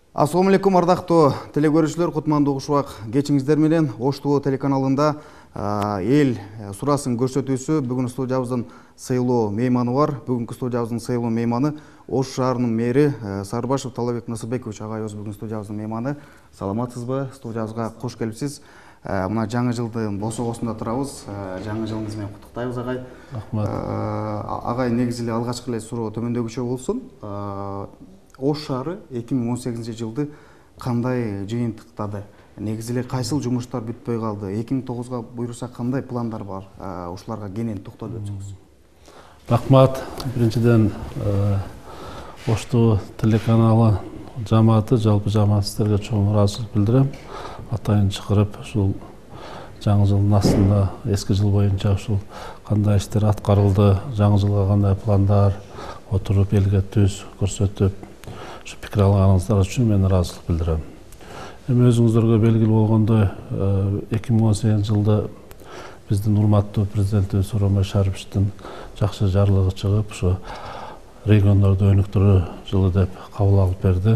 Ассаламу алейкум, ардактуу телекөрүүчүлөр, кутмандуу ушубак кечиңиздер менен. Ош ТВ телеканалында эл сурасын көрсөтүүсү. Бүгүн студиябыздын сыйлуу мейманы бар. Бүгүнкү студиябыздын сыйлуу мейманы Ош шаарынын мэри Сарыбашев Талабек Насырбекович агайыбыз бүгүн студиябыздын мейманы. Саламатсызбы? Студиябызга кош келипсиз. Мына жаңы жылдын босогосунда турабыз. Жаңы жылыңыз менен куттуктайбыз, агай. Рахмат. Агай, негизи эле алгачкы эле суроо төмөндөгүчө болсун. Ош шаары 2018 жылды кандай жыйынтыктады? Негизи эле кайсыл жумуштар бүтпөй калды? 2009 буйруса кандай пландар бар? Ушуларга кенен токтолуп өтсөңүз. Рахмат. Биринчиден Ош ТВ телеканалы жамааты, жалпы жамаатчыларга чоң ыраазычылык билдирем. Атайын чакырып, ушул жаңы жылдын астында эски жыл боюнча ушул кандай иштер аткарылды, жаңы жылга кандай пландар отуруп элге түз көрсөтүп, ушу пикир алганыңыздар үчүн мен ыраазычылык билдирем. Эми өзүңүздөргө белгилүү болгондой, 2018 жылда биздин урматтуу президентибиз Сооронбай Шариповичтин жакшы жарлыгы чыгып, ушу региондорду өнүктүрүү жылы деп кабыл алып берди.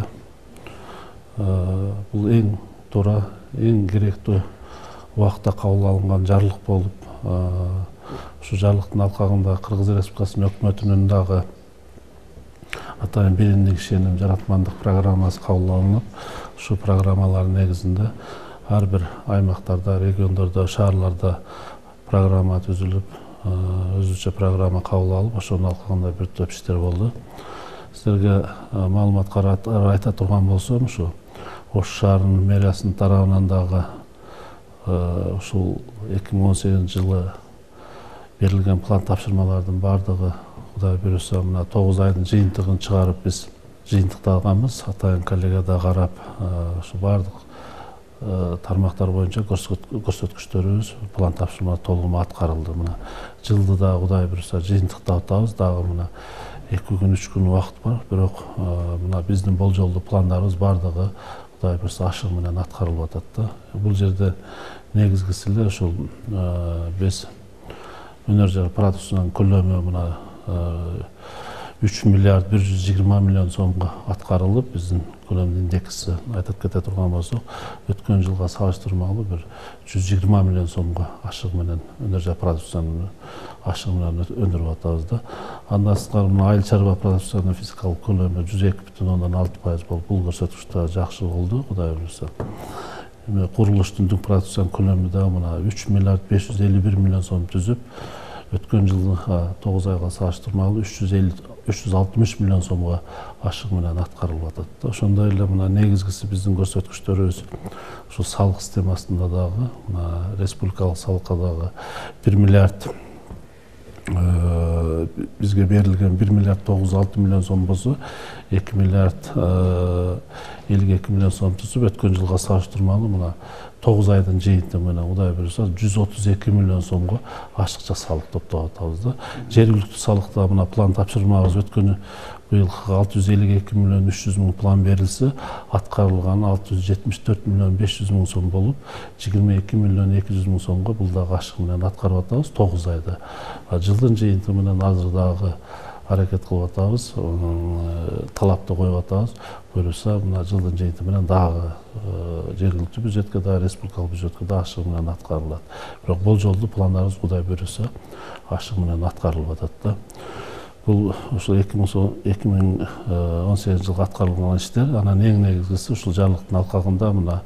Бул эң туура, эң керектүү убакытта кабыл алынган жарлык болуп, ушу жарлыктын алкагында Кыргыз Республикасынын өкмөтүнүн дагы атайын биримдик ишеним, жаратмандык программасы кабыл алынып, ушу программалардын негизинде ар бир аймактарда, региондордо, шаарларда программа түзүлүп, өзүнчө программа кабыл алып, ошонун алкагында бир топ иштер болду. Силерге маалымат катары айта турган болсом, ушу Ош шаарынын мэриясынын тарабынан дагы ушул 2018 жылы берилген план тапшырмалардын бардыгы Кудай буйруса мына 9 айдын жыйынтыгын чыгарып биз жыйынтыкталганбыз. Атайын коллегияда карап, ушу бардык тармактар боюнча көрсөткүчтөрүбүз, план тапшырмалар толугу аткарылды. Мына жылды да Кудай буйруса жыйынтыктап атабыз. Дагы мына 2 күн, 3 күн убакыт бар. Бирок мына биздин болжолдуу пландарыбыз бардыгы Кудай буйруса ашык менен аткарылып атат да. Бул жерде негизгиси эле ушул биз өнөр жай продукциянын көлөмү мына 3 миллиард 120 миллион сомго аткарылып, биздин көлөм индекси айтып кете турган болсок, өткөн жылга салыштырмалуу бир 120 миллион сомго ашык менен өнөр жай продукциянын ашыгы менен өндүрүп атабыз да. Андан сырткары мына айыл чарба продукциянын физикалык көлөмү 102,6% болуп, бул көрсөткүч да жакшы болду, Кудай буйруса. Эми курулуштун дүң продукциянын көлөмү да мына 3 миллиард 551 миллион сом түзүп, өткөн жылга 9 айга салыштырмалуу 360 миллион сомго ашык менен аткарылып атат. Ошондой эле мына негизгиси биздин көрсөткүчтөрүбүз ушул салык системасында дагы, мына республикалык салыкка дагы 1 миллиард бизге берилген 1 миллиард 906 миллион сом болсо, 2 миллиард 52 миллион сом түзүп, өткөн жылга салыштырмалуу мына 9 айдын жыйынтыгы менен Кудай буйруса 132 миллион сомго ашыкча салык топтоп атабыз да. Жергиликтүү салыкта мына план тапшырмабыз өткөнү быйылкы 652 миллион 300 миң план берилсе, аткарылган 674 миллион 500 миң сом болуп, 22 миллион 200 миң сомго бул дагы ашык менен аткарып атабыз 9 айда. Жылдын жыйынтыгы менен азыр дагы аракет кылып атабыз, талапты коюп атабыз. Буйруса мына жылдын жыйынтыгы менен дагы жергиликтүү бюджетке да, республикалык бюджетке да ашык менен аткарылат. Бирок болжолдуу пландарыбыз Кудай буйруса ашык менен аткарылып атат да. Бул ушул 2018 жылга аткарылган иштер. Анан эң негизгиси ушул жарлыктын алкагында мына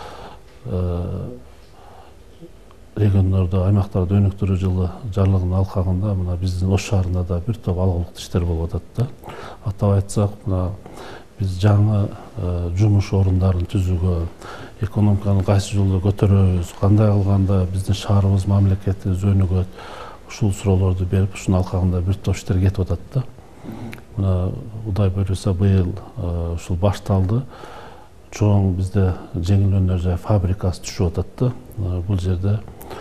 региондордо, аймактарды өнүктүрүү жылы жарлыгынын алкагында мына биздин Ош шаарында да бир топ алгылыктуу иштер болуп атат да. Атап айтсак, мына биз жаңы жумуш орундарын түзүүгө, экономиканы кайсы жолдо көтөрөбүз, кандай кылганда биздин шаарыбыз, мамлекетибиз өнүгөт, ушул суроолорду берип, ушунун алкагында бир топ иштер кетип атат да. Мына Кудай буйруса быйыл ушул башталды. Чоң бизде жеңил өнөр жай фабрикасы түшүп атат да. Бул жерде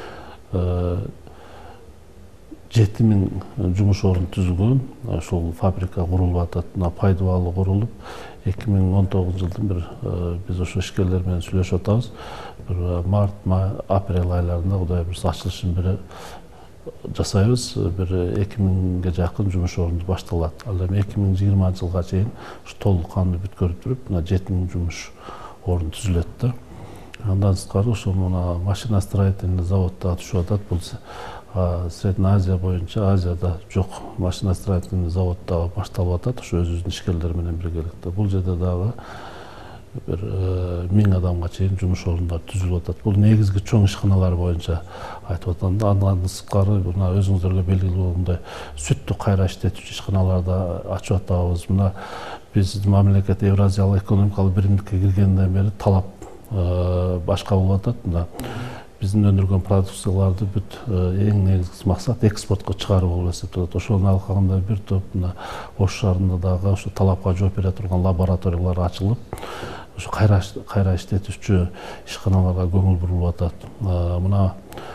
7000 жумуш орун түзүлгөн, ушул фабрика курулуп атат. Пайдалуу курулуп, 2019 жылдын бир биз ошо ишкерлер менен сүйлөшүп атабыз. Бир март, апрель айларында Кудай буйруса ачылышын жасайбыз. Бир 2000ге жакын жумуш орунду башталат. Ал эми 2020 жылга чейин толук кандуу бүткөрүп туруп, мына 7000 жумуш орун түзүлөт да. Андан сырткары ошо мына машина строительный заводдо түшүп атат. Бул Средний Азия боюнча Азияда жок машина строительный заводдо башталып атат. Ошо өзүбүздүн ишкерлер менен биргеликте. Бул жерде дагы бир 1000 адамга чейин жумуш орундары түзүлүп атат. Бул негизги чоң ишканалар боюнча айтып атам. Андан сырткары мына өзүңүздөргө белгилүү болгондой сүттү кайра иштетүүчү ишканаларды ачып атабыз. Мына биздин мамлекет Евразиялык экономикалык биримдикке киргенден бери талап башка болуп атат. Мына биздин өндүргөн продукцияларды бүт эң негизги максат экспортко чыгаруу болуп эсептелет. Ошонун алкагында бир топ мына Ош шаарында дагы ошо талапка жооп бере турган лабораториялар ачылып, ошо кайра иштетүүчү ишканаларга көңүл бурулуп атат. Мына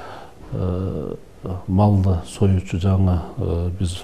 малды союучу жаңы биз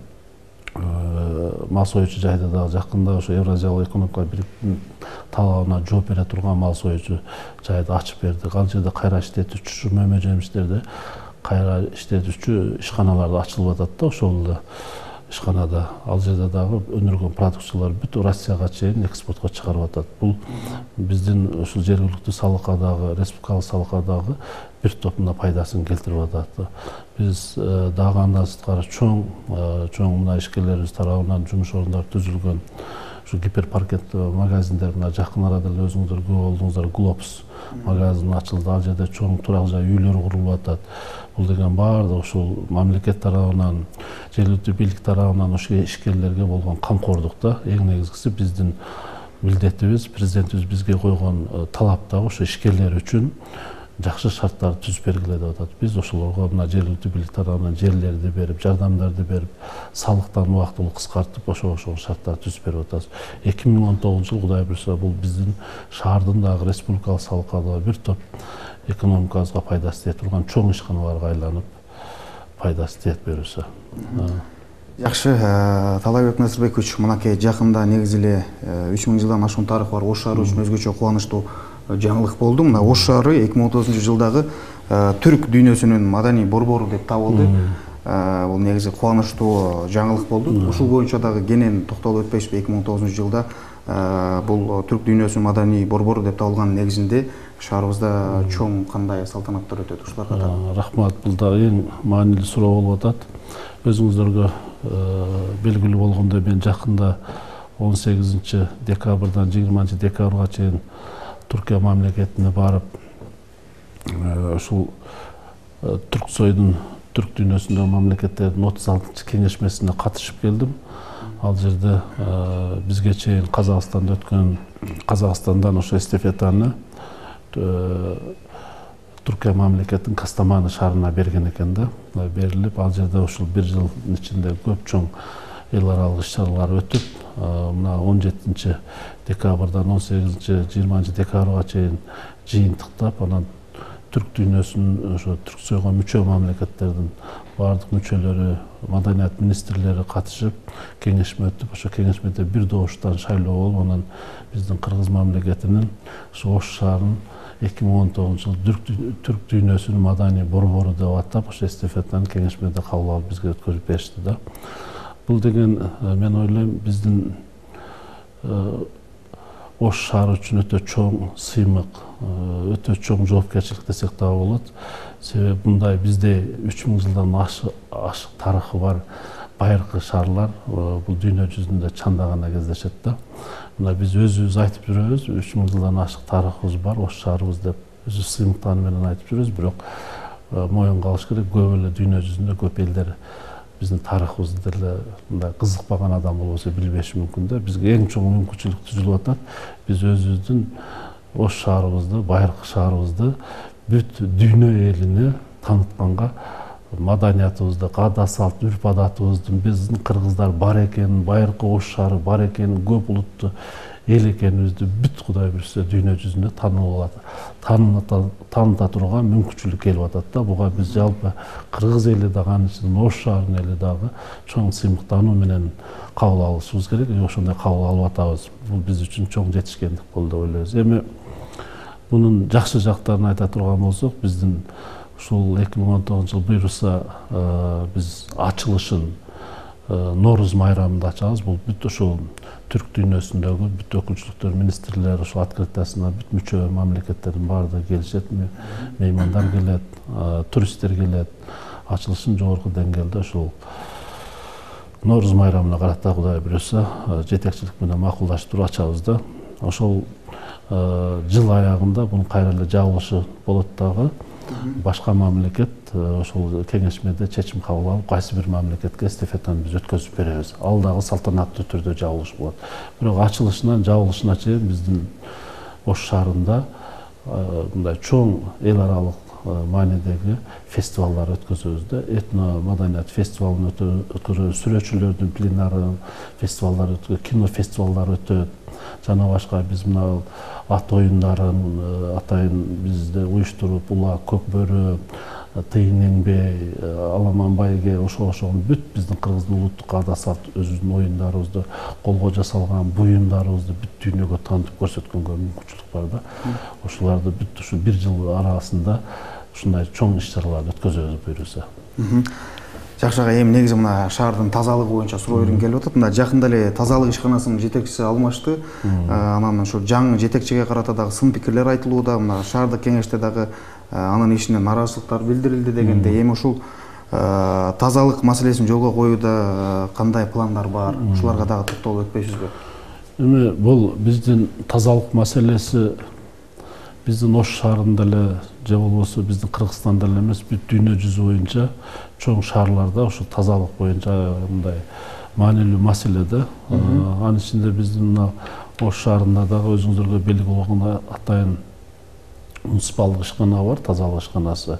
мал союучу жайды дагы жакында ошо Евразиялык экономикалык биримдиктин талабына жооп бере турган мал союучу жайды ачып бердик. Ал жерде кайра иштетүүчү мөмө жемиштерди кайра иштетүүчү ишканалар ачылып атат да. Ошол эле ишканада ал жерде дагы өндүргөн продукциялар бүт Россияга чейин экспортко чыгарып атат. Бул биздин ушул жергиликтүү салыкка дагы, республикалык салыкка дагы бир топ пайдасын келтирип атат. Биз дагы андан сырткары чоң мына ишкерлерибиз тарабынан жумуш орундары түзүлгөн ушу гипермаркет магазиндер мына жакын арада эле өзүңүздөр күбө болдуңуздар, Глобус магазини ачылды. Ал жерде чоң турак жай үйлөр курулуп атат. Бул деген баардыгы ушул мамлекет тарабынан, жергиликтүү бийлик тарабынан ошо ишкерлерге болгон камкордук да. Эң негизгиси биздин милдетибиз, президентибиз бизге койгон талап дагы ошо ишкерлер үчүн жакшы шарттарды түзүп бергиле деп атат. Биз ошолорго мына жергиликтүү бийлик тарабынан жерлерди берип, жардамдарды берип, салыктан убактылуу кыскартып, ошол шарттарды түзүп берип атабыз. 2019 жыл Кудай буйрса бул биздин шаардын дагы республикалык салыкка дагы бир топ экономикабызга пайдасы тие турган чоң ишканаларга айланып пайдасы тиет буюрса. Жакшы, Талайбек Насырбекович, мынакей жакында негизи эле 3000 жылдан ашуун тарыхы бар Ош шаары үчүн өзгөчө кубанычтуу жаңылык болду. Мына Ош шаары 2030 жылдагы түрк дүйнөсүнүн маданий борбору деп табылды. Бул негизи кубанычтуу жаңылык болду. Ушул боюнча дагы кенен токтолуп өтпөйсүзбү? 2019 жылда бул түрк дүйнөсүнүн маданий борбору деп табылган негизинде шаарыбызда чоң кандай салтанаттар өтөт ушуларга? Рахмат, бул да эң маанилүү суроо болуп атат. Өзүңүздөргө белгилүү болгондой мен жакында 18 декабрдан 20 декабрга чейин Түркия мамлекетине барып, ушул Түрксойдун түрк дүйнөсүндөгү мамлекеттердин 36 кеңешмесине катышып келдим. Ал жерде бизге чейин Казакстандан ошо эстафетаны Түркия мамлекетинин Кастаманы шаарына берген экен да. Берилип, ал жерде ушул бир жылдын ичинде көп чоң эл аралык иш-чаралар өтүп, мына 17 декабрдан 18-20 декабрга чейин жыйынтыктап, анан түрк дүйнөсүнүн ошо Түрксойго мүчө мамлекеттердин баардык мүчөлөрү, маданият министрлери катышып, кеңешме өтүп, ошо кеңешмеде бир добуштан шайлоо болуп, анан биздин Кыргыз мамлекетинин ошо Ош шаарын 2019 жыл түрк дүйнөсүнүн маданий борбору деп атап, ошо эстафетаны кеңешмеде кабыл алып бизге өткөрүп беришти да. Бул деген мен ойлойм биздин Ош шаары үчүн өтө чоң сыймык, өтө чоң жоопкерчилик десек дагы болот. Себеби мындай бизде 3000 жылдан ашык тарыхы бар байыркы шаарлар бул дүйнө жүзүндө чанда гана кездешет да. Мына биз өзүбүз айтып жүрөбүз, 3000 жылдан ашык тарыхыбыз бар, Ош шаарыбыз деп өзү сыймыктары менен айтып жүрөбүз, бирок моюнга алыш керек, көп эле дүйнө жүзүндө көп элдер биздин тарыхыбызды деле мындай кызыкпаган адам болбосо билбеши мүмкүн да. Бизге эң чоң мүмкүнчүлүк түзүлүп атат. Биз өзүбүздүн Ош шаарыбызды, байыркы шаарыбызды бүт дүйнө элине таанытканга, маданиятыбызды, каада салт, үрп адатыбыздын биздин кыргыздар бар экенин, байыркы Ош шаары бар экенин, көп улуттуу эл экенибизди бүт Кудай буйрса дүйнө жүзүндө тааныта турган мүмкүнчүлүк келип атат да. Буга биз жалпы кыргыз эли дагы, анын ичинде Ош шаарынын эли дагы чоң сыймыктануу менен кабыл алышыбыз керек. Ошондой кабыл алып атабыз. Бул биз үчүн чоң жетишкендик болду деп ойлойбуз. Эми мунун жакшы жактарын айта турган болсок, биздин ушул 2019 жыл буюрса биз ачылышын Норуз майрамында ачабыз. Бул бүт ушул түрк дүйнөсүндөгү бүт өкүлчүлүктөр, министрлер, ушул открытиясына бүт мүчө мамлекеттердин баардыгы келишет, меймандар келет, туристтер келет. Ачылышын жогорку деңгээлде ушул Норуз майрамына карата Кудай буюрса жетекчилик менен макулдашып туруп ачабыз да. Ошол жыл аягында бунун кайра эле жабылышы болот дагы. Башка мамлекет ошол кеңешмеде чечим кабыл алып, кайсы бир мамлекетке эстафетаны биз өткөзүп беребиз. Ал дагы салтанаттуу түрдө жабылыш болот. Бирок ачылышынан жабылышына чейин биздин Ош шаарында мындай чоң эл аралык маанидеги фестивалдар өткөзөбүз да. Этно маданият фестивалын өткөзөбүз, сүрөтчүлөрдүн пленары фестивалдары өтөт, кино фестивалдары өтөт. Жана башка биз мына ат оюндарын атайын бизде уюштуруп, Ула, Көкбөрү, Тыйын Эңбей, Аламан байге ошол бүт биздин кыргыздын улуттук ада салт өзүбүздүн оюндарыбызды, колго жасалган буюмдарыбызды бүт дүйнөгө таанытып көрсөткөнгө мүмкүнчүлүк бар да. Ошолорду бүт ушу бир жыл арасында ушундай чоң иш-чараларды өткөзөбүз буюрса. Жакшы ага, эми негизи мына шаардын тазалыгы боюнча суроо бергим келип атат. Мына жакында эле тазалык ишканасынын жетекчиси алмашты. Анан ошо жаңы жетекчиге карата дагы сын пикирлер айтылууда. Мына шаардык кеңеште дагы анын ишине нааразычылыктар билдирилди дегенде. Эми ушул тазалык маселесин жолго коюуда кандай пландар бар? Ушуларга дагы токтолуп өтпөйсүзбү? Эми бул биздин тазалык маселеси биздин Ош шаарында эле же болбосо биздин Кыргызстанда эле эмес, бүт дүйнө жүзү боюнча чоң шаарларда ушул тазалык боюнча мындай маанилүү маселе да. Анын ичинде биздин мына Ош шаарында дагы өзүңүздөргө белгилүү болгон атайын муниципалдык ишкана бар, тазалык ишканасы.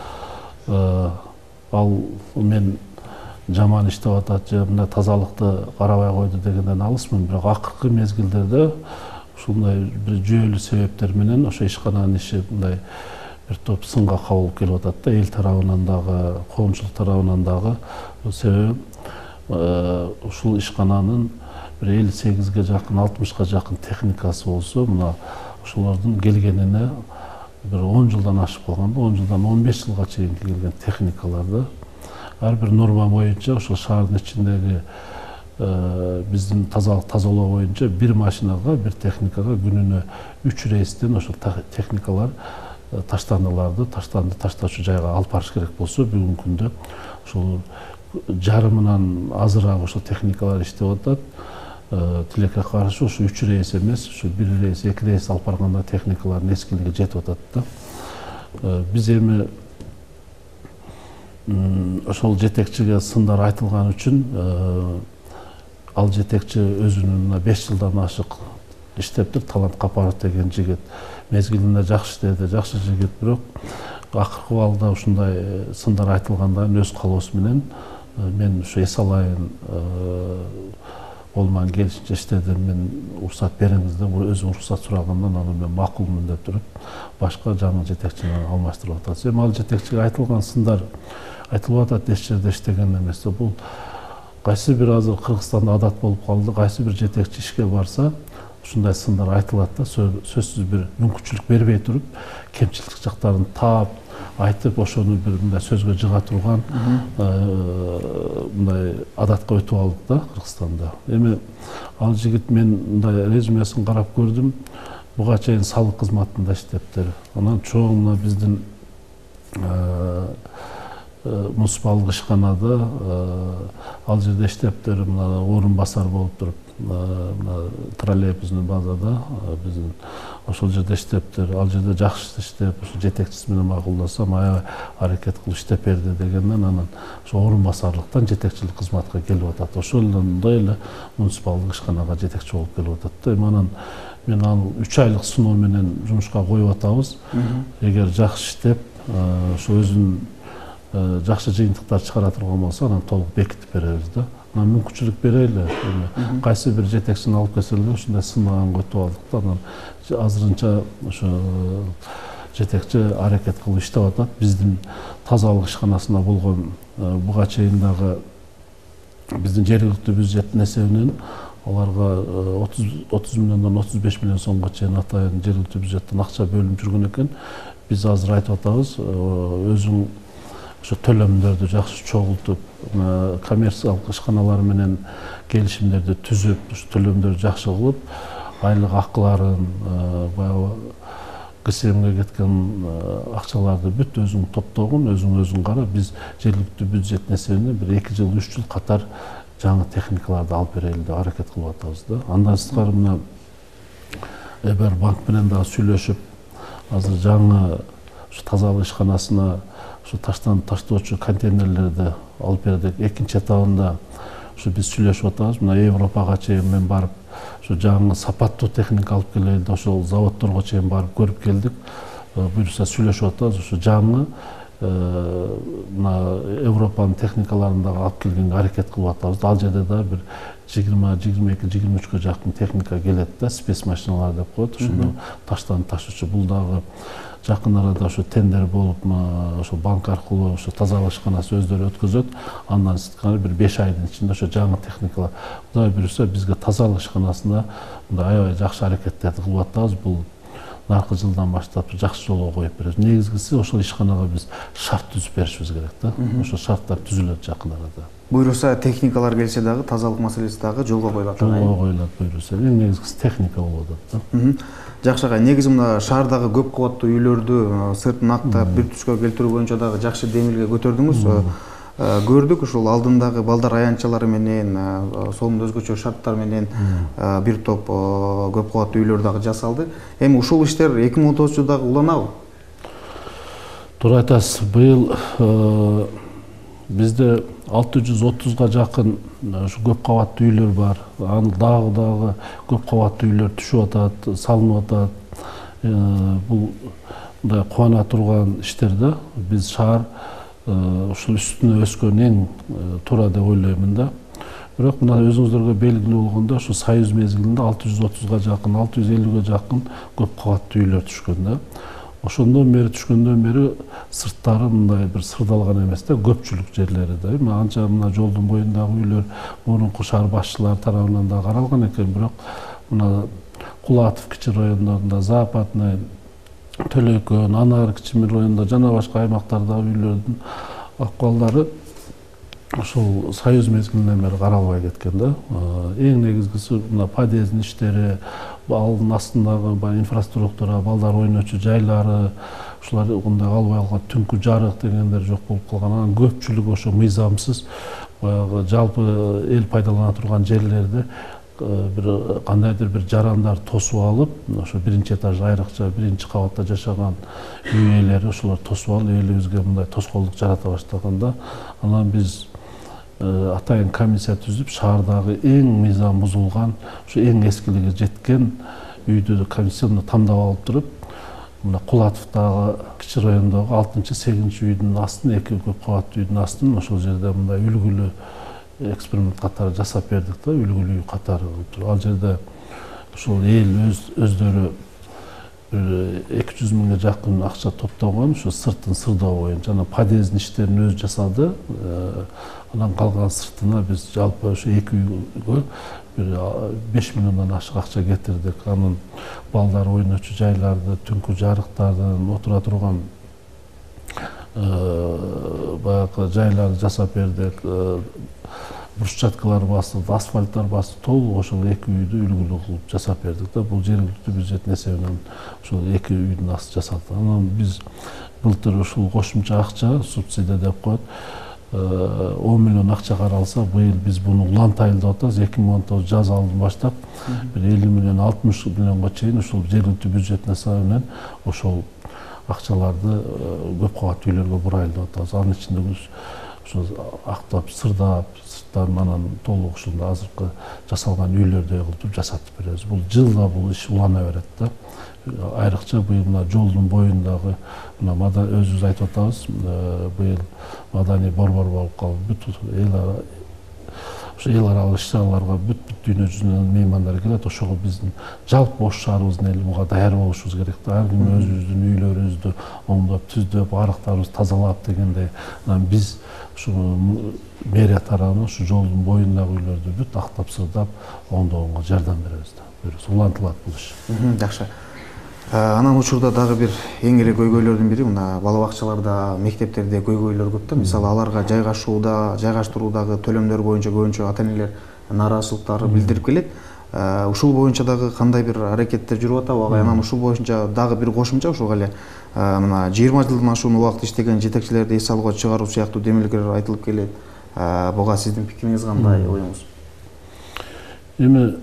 Ал мен жаман иштеп атат же мындай тазалыкты карабай койду дегенден алысмын, бирок акыркы мезгилдерде ушундай бир жүйөлүү себептер менен ошо ишкананын иши мындай бир топ сынга кабылып келип атат да, эл тарабынан дагы, коомчулук тарабынан дагы. Себеби ушул ишкананын бир 58-ге жакын, 60-га жакын техникасы болсо, мына ошолордун келгенине бир 10 жылдан ашып калганда, 10 жылдан 15 жылга чейин келген техникаларды ар бир норма боюнча ошол шаардын ичиндеги биздин тазалык тазалоо боюнча бир машинага, бир техникага күнүнө 3 рейстен ошол техникалар таштандыларды таштоочу жайга алып барыш керек болсо, бүгүнкү күндө ошол жарымынан азыраак ошол техникалар иштеп атат. Тилекке каршы ушу 3 рейс эмес, ушу 1 рейс, 2 рейс алып барганда техникалардын эскилиги жетип атат да. Биз эми ошол жетекчиге сындар айтылган үчүн ал жетекчи өзүнүн 5 жылдан ашык иштептир. Талант Капаров деген жигит мезгилинде жакшы иштеди, жакшы жигит, бирок акыркы убалда ушундай сындар айтылгандан өз калоосу менен мен ушу эс алайын, ол менен келишинче иштедим, мен уруксат бериңиз деп өзү уруксат сурагандан анан мен макулмун деп туруп башка жаңы жетекчини алмаштырып атат. Эми ал жетекчиге айтылган сындар айтылып атат, эч жерде иштеген эмес. Бул кайсы бир азыр Кыргызстанда адат болуп калды, кайсы бир жетекчи ишке барса ушундай сындар айтылат да, сөзсүз бир мүмкүнчүлүк бербей туруп, кемчилик жактарын таап айтып, ошону бир мындай сөзгө жыга турган мындай адатка өтүп алдык да Кыргызстанда. Эми ал жигит мен мындай резюмесин карап көрдүм, буга чейин салык кызматында иштептир. Анан чоң мына биздин муниципалдык ишканада ал жерде иштептир, мына орун басар болуп туруп, троллейбуздун базада биздин ошол жерде иштептир. Ал жерде жакшы иштеп, ошо жетекчиси менен макулдасам, аракет кылып иштеп берди дегенден анан ошо орун басарлыктан жетекчилик кызматка келип атат. Ошондой эле муниципалдык ишканага жетекчи болуп келип атат да. Эми анан мен ал 3 айлык сыноо менен жумушка коюп атабыз. Эгер жакшы иштеп, ошо өзүнүн жакшы жыйынтыктар чыгара турган болсо, анан толук бекитип беребиз да. Анан мүмкүнчүлүк берели. Кайсы бир жетекчини алып келсе эле ушундай сынганга өтүп алдык да. Анан азырынча ошо жетекчи аракет кылып иштеп атат. Биздин тазалык ишканасына болгон буга чейин дагы биздин жергиликтүү бюджеттин эсебинен аларга 30 миллиондон 35 миллион сомго чейин атайын жергиликтүү бюджеттен акча бөлүнүп жүргөн экен. Биз азыр айтып атабыз, өзүң ошо төлөмдөрдү жакшы чогултуп, коммерциялык ишканалар менен келишимдерди түзүп, ошо төлөмдөрдү жакшы кылып, айлык акыларын, баягы КСМге кеткен акчаларды бүт өзүң топтогон, өзүң кара. Биз жергиликтүү бюджет эсебинен бир 2 жыл, 3 жыл катар жаңы техникаларды алып берели деп аракет кылып атабыз да. Андан сырткары мына Эбер банк менен дагы сүйлөшүп, азыр жаңы тазалык ишканасына таштоочу контейнерлерди алып бердик. Экинчи этабында биз сүйлөшүп атабыз. Мына Европага чейин мен барып, жаңы сапаттуу техника алып келели деп ошол заводдорго чейин барып көрүп келдик. Буюрса сүйлөшүп атабыз. Ошо жаңы мына Европанын техникаларын дагы алып келгенге аракет кылып атабыз. Ал жерде дагы бир 20-22-23 жакын техника келет да, спец машиналар деп коет. Ошондо таштан ташуучу. Бул дагы жакын арада ошо тендер болуп, ошо банк аркылуу ошо тазалык ишканасы өздөрү өткөзөт. Андан сырткары бир 5 айдын ичинде ошо жаңы техникалар. Кудай буюрса бизге тазалык ишканасына мындай аябай жакшы аракеттерди кылып атабыз. Бул наркы жылдан баштап жакшы жолго коюп беребиз. Негизгиси ошол ишканага биз шарт түзүп беришибиз керек да. Ошо шарттар түзүлөт жакын арада. Буюрса техникалар келсе дагы тазалык маселеси дагы жолго коюлат. Жолго коюлат буюрса. Эң негизгиси техника болуп атат да. Жакшы агай, негизи мына шаардагы көп кабаттуу үйлөрдү сыртын актап, бир түскө келтирүү боюнча дагы жакшы демилге көтөрдүңүз. Көрдүк ушул алдындагы балдар аянтчалары менен, сонун өзгөчө шарттар менен бир топ көп кабаттуу үйлөр дагы жасалды. Эми ушул иштер 2019 дагы уланабы? Туура айтасыз. Быйыл бизде 630га жакын ушу көп кабаттуу үйлөр бар. Аны дагы көп кабаттуу үйлөр түшүп атат, салынып атат. Бул мындай кубана турган иштер да. Биз шаар ушул үстүнө өскөн эң туура деп ойлоймун да. Бирок мына өзүңүздөргө белгилүү болгондой, ушу Союз мезгилинде 630га жакын, 650ге жакын көп кабаттуу үйлөр түшкөн да. Ошондон бери сырттары мындай бир сырдалган эмес да, көпчүлүк жерлери да. Анча мына жолдун боюндагы үйлөр мурунку шаар башчылары тарабынан да каралган экен, бирок мына Кулатов кичи райондорунда, Западный, Төлөкөн, Анар кичи районунда жана башка аймактардагы үйлөрдүн акыбалдары ошол Союз мезгилинен бери каралбай кеткен да. Эң негизгиси мына подъездин иштери, балдын астындагы инфраструктура, балдар ойночу жайлары, ушулар мындай калбай калган, түнкү жарык дегендер жок болуп калган. Анан көпчүлүгү ошо мыйзамсыз, баягы жалпы эл пайдалана турган жерлерди бир кандайдыр бир жарандар тосуп алып, ошо биринчи этаж айрыкча биринчи кабатта жашаган үй ээлери ошолор тосуп алып, элибизге мындай тоскоолдук жарата баштаганда, анан биз атайын комиссия түзүп, шаардагы эң мыйзам бузулган, ушу эң эскилиги жеткен үйдү комиссияны тандап алып туруп, мына Кулатовдагы кичи райондогу 6-8 үйдүн астын, 2 көп кабаттуу үйдүн астын ошол жерде мындай үлгүлүү эксперимент катары жасап бердик да, үлгүлүү үй катары. Ал жерде ошол эл өздөрү 200 миңге жакын акча топтогон, ушу сыртын сырдоо боюнча, жана подъездин иштерин өзү жасады. Анан калган сыртына биз жалпы ошо 2 үйгө бир 5 миллиондон ашык акча кетирдик. Анын балдар ойночу жайларды, түнкү жарыктардын отура турган баягы жайларды жасап бердик. Брусчаткалар басып, асфальттар басып, толук ошол 2 үйдү үлгүлүү кылып жасап бердик да. Бул жергиликтүү бюджеттин эсебинен ошол 2 үйдүн асты жасалды. Анан биз былтыр ушул кошумча акча, субсидия деп коет, 10 миллион акча каралса, быйыл биз буну улантайлы деп атабыз. 2019 жаз алдын баштап бир 50 миллион, 60 миллионго чейин ушул жергиликтүү бюджеттин эсебинен ошол акчаларды көп кабаттуу үйлөргө бурайлы деп атабыз. Анын ичинде биз ошо актап, сырдап, сырттарын анан толук ушундай азыркы жасалган үйлөрдөй кылып жасатып беребиз. Бул жылда бул иш улана берет да. Айрыкча быйыл мына жолдун боюндагы мына өзүбүз айтып атабыз, быйыл маданий борбор болуп калып, бүт эл аралык иш-чараларга бүт дүйнө жүзүнөн меймандар келет. Ошого биздин жалпы ош шаарыбыздын эли буга даяр болушубуз керек да. Ар ким өзүбүздүн үйлөрүбүздү оңдоп, түздөп, арыктарыбызды тазалап дегендей. Анан биз ушу мэрия тарабынан ушу жолдун боюндагы үйлөрдү бүт актап сырдап оңдогонго жардам беребиз да. Буюрса улантылат бул иш. Жакшы. Анан учурда дагы бир эң эле көйгөйлөрдүн бири мына бала бакчаларда, мектептерде көйгөйлөр көп да. Мисалы аларга жайгаштыруудагы төлөмдөр боюнча көбүнчө ата-энелер нааразычылыктарын билдирип келет. Ушул боюнча дагы кандай бир аракеттер жүрүп атабы агай? Анан ушул боюнча дагы бир кошумча ушуга эле мына 20 жылдан ашуун убакыт иштеген жетекчилерди эс алууга чыгаруу сыяктуу демилгелер айтылып келет. Буга сиздин пикириңиз кандай, оюңуз? Эми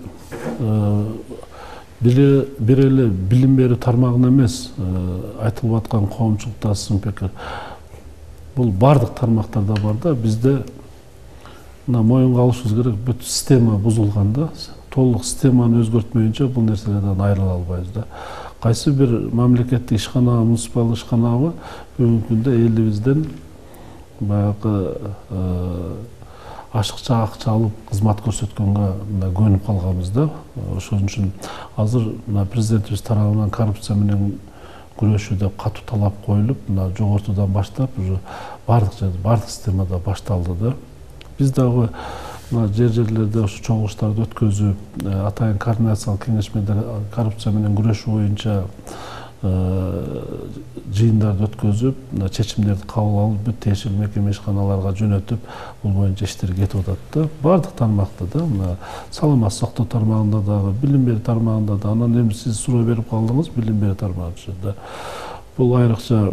бир эле билим берүү тармагына эмес, айтылып аткан коомчулукта сиздин пикир. Бул бардык тармактарда бар да. Бизде мына моюнга алышыбыз керек, бүт система бузулган да. Толук системаны өзгөртмөйүнчө бул нерселерден айрыла албайбыз да. Кайсы бир мамлекеттик ишкана, муниципалдык ишканабы бүгүнкү күндө элибизден баягы ашыкча акча алып кызмат көрсөткөнгө көнүп калганбыз да. Ошон үчүн азыр мына президентибиз тарабынан коррупция менен күрөшүү деп катуу талап коюлуп, мына жогортудан баштап уже бардык жерде, бардык системада башталды да. Биз дагы жерлерде ушу чогулуштарды өткөзүп, атайын координациялык кеңешмелер коррупция менен күрөшүү боюнча жыйындарды өткөзүп, чечимдерди кабыл алып, бүт тиешелүү мекеме ишканаларга жөнөтүп, бул боюнча иштер кетип атат да. Бардык тармакта да, мына саламаттык сактоо тармагында дагы, билим берүү тармагында да. Анан эми сиз суроо берип калдыңыз билим берүү тармагында да. Бул айрыкча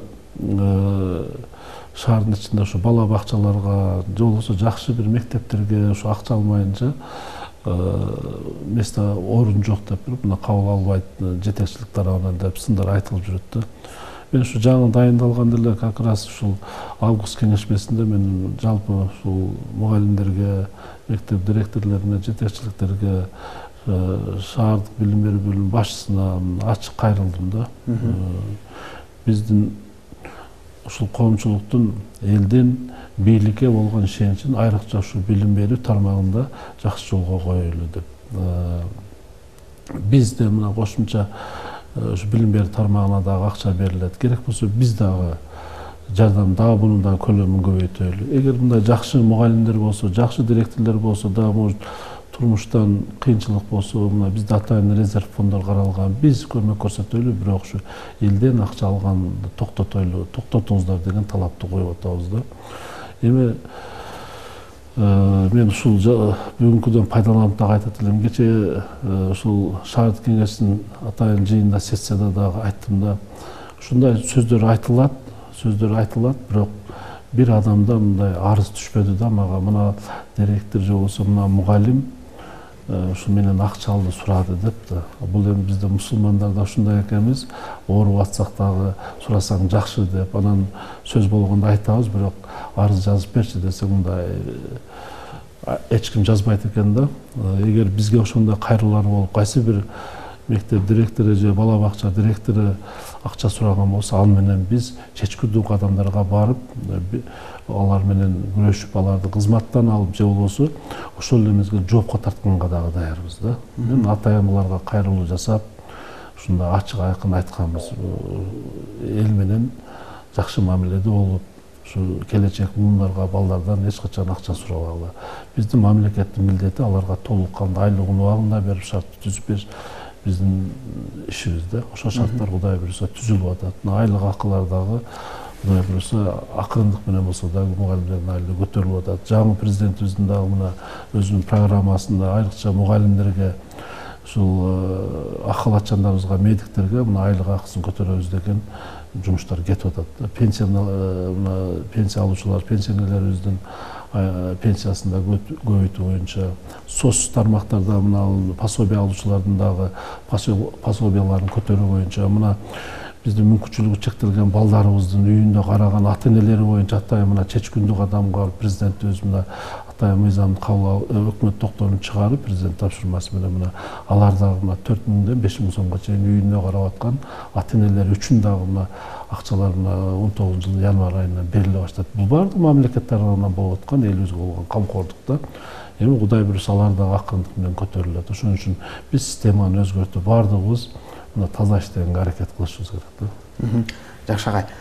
шаардын ичинде ушу бала бакчаларга, же болбосо жакшы бир мектептерге ушу акча алмайынча место орун жок деп туруп, мына кабыл албайт жетекчилик тарабынан деп сындар айтылып жүрөт да. Мен ушу жаңы дайындалганда эле как раз ушул август кеңешмесинде мен жалпы ушул мугалимдерге, мектеп директорлоруна, жетекчиликтерге, шаардык билим берүү бөлүмүнүн башчысына ачык кайрылдым да. Биздин ушул коомчулуктун элдин бийликке болгон ишеничин айрыкча ушу билим берүү тармагында жакшы жолго коелу деп. Бизде мына кошумча ушу билим берүү тармагына дагы акча берилет. Керек болсо биз дагы жардам, дагы мунун дагы көлөмүн көбөйтөлү. Эгер мындай жакшы мугалимдер болсо, жакшы директорлор болсо дагы, может, турмуштан кыйынчылык болсо, мына бизде атайын резерв фонддор каралган. Биз көмөк көрсөтөлү, бирок ушу элден акча алганды токтотуңуздар деген талапты коюп атабыз да. Эми мен ушул бүгүнкүдөн пайдаланып дагы айтат элем. Кечээ ушул шаардык кеңештин атайын жыйында, сессияда дагы айттым да. Ушундай сөздөр айтылат, бирок бир адамда мындай арыз түшпөдү да мага. Мына директор же болбосо мына мугалим ушу менен акча алды, сурады деп да. Бул эми бизде мусулмандарда ушундай экенбиз. Ооруп атсак дагы сурасаң жакшы деп, анан сөз болгондо айтабыз, бирок арыз жазып берчи десең мындай эч ким жазбайт экен да. Эгер бизге ошондой кайрылуулар болуп, кайсы бир мектеп директору же бала бакча директору акча сураган болсо, ал менен биз чечкүрдүү кадамдарга барып, алар менен күрөшүп, аларды кызматтан алып, же болбосо ошол эле мезгилде жоопко тартканга дагы даярбыз да. Мен ата-аналарга кайрылуу жасап, ушундай ачык айкын айтканбыз. Эл менен жакшы мамиледе болуп, ушу келечек муундарга балдардан эч качан акча сурабагыла. Биздин мамлекеттин милдети аларга толук кандуу айлыгын убагында берип, шарт түзүп бериш биздин ишибиз да. Ошол шарттар Кудай буюрса түзүлүп атат. Айлык акылар дагы Кудай буюрса акырындык менен болсо дагы мугалимдердин айлыгы көтөрүлүп атат. Жаңы президентибиздин дагы мына өзүнүн программасында айрыкча мугалимдерге, ушул акыл атчандарыбызга, медиктерге мына айлык акысын көтөрөбүз деген жумуштар кетип атат. Пенсия алуучулар, пенсионерлерибиздин пенсиясын да көбөйтүү боюнча, соц тармактарда мына пособие алуучулардын дагы пособияларын көтөрүү боюнча, мына биздин мүмкүнчүлүгү чектелген балдарыбыздын үйүндө караган ата-энелери боюнча атайын мына чечкүндүү кадамга алып, президентибиз мына атайын мыйзам кабыл алып, өкмөт токтомун чыгарып, президент тапшырмасы менен мына алар дагы мына 4 миңден 5 миң сомго чейин үйүндө карап аткан ата-энелер үчүн дагы мына акчалар мына 19-жылдын январь айынан бериле баштады. Бул баардык мамлекет тарабынан болуп аткан элибизге болгон камкордукта. Эми Кудай буюрса алар дагы акырындык менен көтөрүлөт. Ошон үчүн биз системаны өзгөртүп, баардыгыбыз мына таза иштегенге аракет кылышыбыз керек да. Жакшы агай.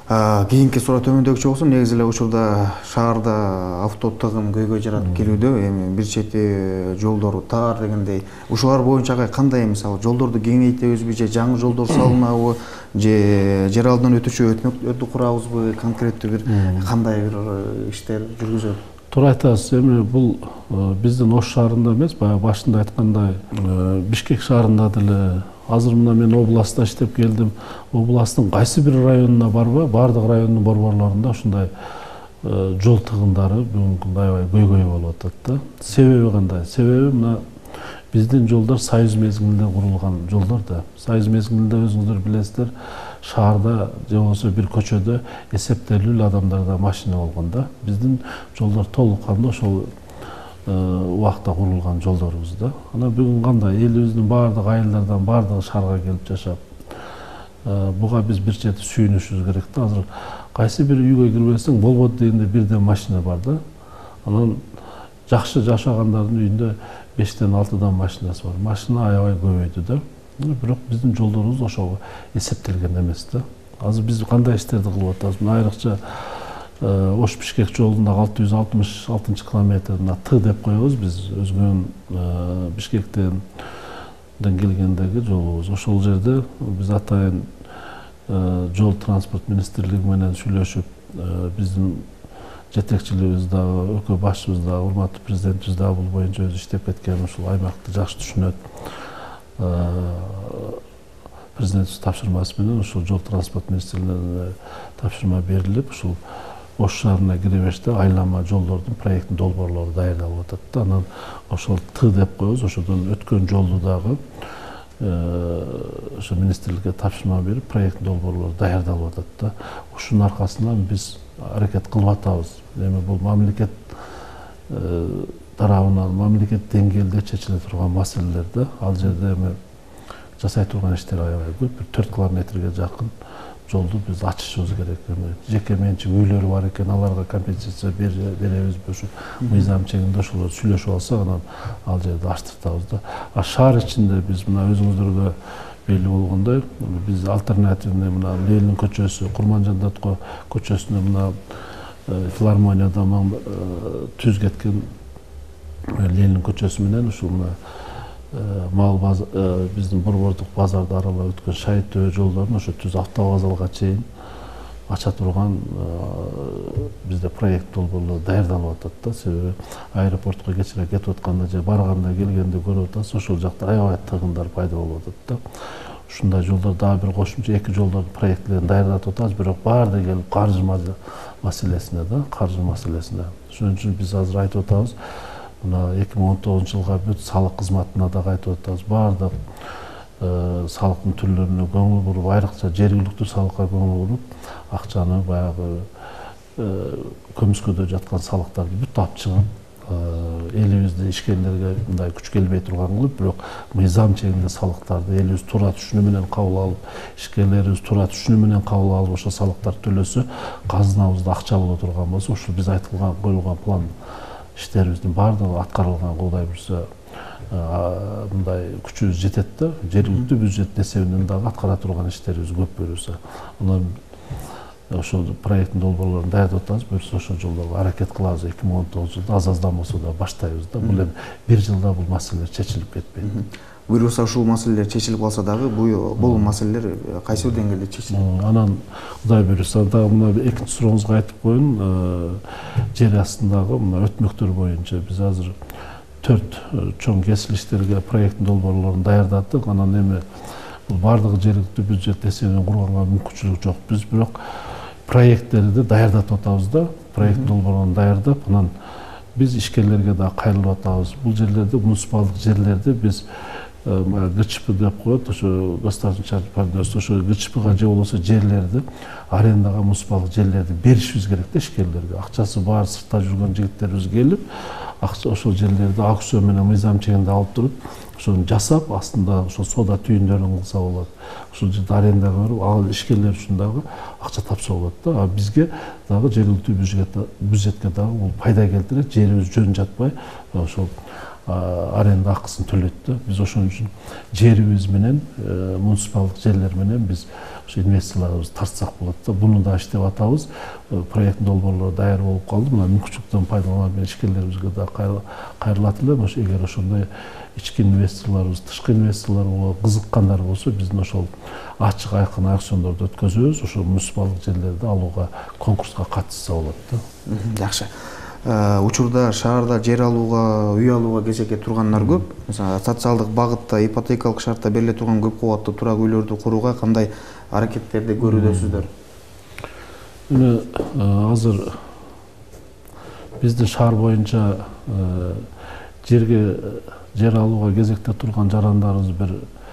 Кийинки суроо төмөндөгүчө болсо, негизи эле учурда шаарда авто тыгын көйгөй жаратып келүүдө, эми бир чети жолдор тар дегендей. Ушулар боюнча кандай, мисалы жолдорду кеңейтебизби же жаңы жолдор салынабы, же жер алдынан өтүүчү өтүү курабызбы, конкреттүү бир кандай бир иштер жүргүзөт? Туура айтасыз. Эми бул биздин Ош шаарында эмес, баягы башында айткандай, Бишкек шаарында деле азыр мына мен областта иштеп келдим. Областтын кайсы бир районуна барбай, бардык райондун борборлорунда ушундай жол тыгындары бүгүнкү күндө аябай көйгөй болуп атат да. Себеби кандай? Себеби мына биздин жолдор Союз мезгилинде курулган жолдор да. Союз мезгилинде өзүңүздөр билесиздер, шаарда же болбосо бир көчөдө эсептелүү адамдарда машина болгон да. Биздин жолдор толук кандуу ошол убакта курулган жолдорубуз да. Анан бүгүн кандай элибиздин баардык айылдардан баардыгы шаарга келип жашап, буга биз бир чети сүйүнүшүбүз керек да. Азыр кайсы бир үйгө кирбесең болбойт дегенде бирден машина бар да. Анан жакшы жашагандардын үйүндө 5-тен 6-дан машинасы бар. Машина аябай көбөйдү да. Бирок биздин жолдорубуз ошого эсептелген эмес да. Азыр биз кандай иштерди кылып атабыз? Мына айрыкча Ош Бишкек жолунда 666 километрина Т деп коебуз биз, өзгөн Бишкектен келгендеги жолубуз. Ошол жерде биз атайын жол транспорт министрлиги менен сүйлөшүп, биздин жетекчилигибиз дагы, өлкө башчыбыз дагы, урматтуу президентибиз дагы бул боюнча өзү иштеп кеткен, ушул аймакты жакшы түшүнөт. Президентибиз тапшырмасы менен ушул жол транспорт министрлигине тапшырма берилип, ушул Ош шаарына киребеште айлама жолдордун проекттин долбоорлору даярдалып атат да. Анан ошол Т деп коебуз, ошодон өткөн жолду дагы ошо министрликке тапшырма берип, проекттин долбоорлору даярдалып атат да. Ушунун аркасынан биз аракет кылып атабыз. Эми бул мамлекет тарабынан, мамлекет деңгээлде чечиле турган маселелер да. Ал жерде эми жасай турган иштер аябай көп. 4 километрге жакын жолду биз ачышыбыз керек. Жеке менчик үйлөрү бар экен, аларга компенсация беребизби, ушу мыйзам чегинде ошолор сүйлөшүп алсак, анан ал жерди ачтыртабыз да. А шаар ичинде биз мына өзүңүздөргө белгилүү болгондой, биз альтернативный мына Ленин көчөсү, Курманжан Датко көчөсүнө мына филармонияда түз кеткен Ленин көчөсү менен ушул мына мал биздин борбордук базарды аралап өткөн Шайыт Төбө жолдорун ошо түз автовокзалга чейин ача турган бизде проект долбоорлору даярдалып атат да. Себеби аэропортко кечире кетип атканда же барганда келгенде көрүп атасыз, ошол жакта аябай тыгындар пайда болуп атат да. Ушундай жолдор дагы бир кошумча 2 жолдордун проекттерин даярдатып атабыз, бирок баары келип каржы маселесине да, каржы маселесине. Ошон үчүн биз азыр айтып атабыз, мына 2019-жылга бүт салык кызматына да кайтып атабыз. Баардык салыктын түрлөрүнө көңүл буруп, айрыкча жергиликтүү салыкка көңүл буруп, акчаны баягы көмүскөдө жаткан салыктарды бүт алып чыгып, элибизде ишкерлерге мындай күч келбей турган кылып, бирок мыйзам чегинде салыктарды элибиз туура түшүнүү менен кабыл алып, ишкерлерибиз туура түшүнүү менен кабыл алып, ошо салыктарды төлөсө, казынабызда акча боло турган болсо, ушул биз айтылган, коюлган план иштерибиздин баардыгы аткарылган, Кудай буйрса мындай күчүбүз жетет да. Жергиликтүү бюджеттин эсебинен дагы аткара турган иштерибиз көп буюрса. Анан ошол проекттин долбоорлорун даярдап атабыз. Буюрса ошол жолдорго аракет кылабыз. 2019-жылда аз-аздан болсо да баштайбыз да. Бул эми бир жылда бул маселелер чечилип кетпейт. Буюрса ушул маселелер чечилип калса дагы бул маселелер кайсы деңгээлде чечилет? Анан Кудай буюрса дагы мына экинчи сурооңузга айтып коеюн. Жер астындагы мына өтмөктөр боюнча биз азыр 4 чоң кесилиштерге проекттин долбоорлорун даярдаттык. Анан эми бул баардыгы жергиликтүү бюджет эсебинен курганга мүмкүнчүлүк жок. Биз бирок проекттерди даярдатып атабыз да. Проекттин долбоорлорун даярдап, анан биз ишкерлерге да кайрылып атабыз. Бул жерлерде, муниципалдык жерлерди биз ГЧП деп коет, ошо государственный партнерство, ошо ГЧПга же болбосо жерлерди арендага, муниципалдык жерлерди беришибиз керек да ишкерлерге. Акчасы бар сыртта жүргөн жигиттерибиз келип, ошол жерлерди аукцион менен мыйзам чегинде алып туруп, ошону жасап, астында ошол соода түйүндөрүн кылса болот. Ошол жерде арендага берип, ал ишкерлер үчүн дагы акча тапса болот да. А бизге дагы жергиликтүү бюджетке дагы бул пайда келтирет. Жерибиз жөн жатпай, ошол аренда акысын төлөйт да. Биз ошон үчүн жерибиз менен муниципалдык жерлер менен биз ошо инвесторлорубузду тартсак болот да. Буну да иштеп атабыз. Проект долбоорлор даяр болуп калды. Мына мүмкүнчүлүктөн пайдаланып ишкерлерибизге да кайрылат элем. Эгер ошондой ички инвесторлорубуз, тышкы инвесторлор кызыккандар болсо, биздин ошол ачык айкын аукциондорду өткөзөбүз. Ошо муниципалдык жерлерди алууга конкурска катышса болот да. Жакшы. Учурда шаарда жер алууга, үй алууга кезекке тургандар көп. Мисалы, социалдык багытта, ипотекалык шартта бериле турган көп кабаттуу турак үйлөрдү курууга кандай аракеттерди көрүүдөсүздөр? Азыр биздин шаар боюнча жер алууга кезекте турган жарандарыбыз бир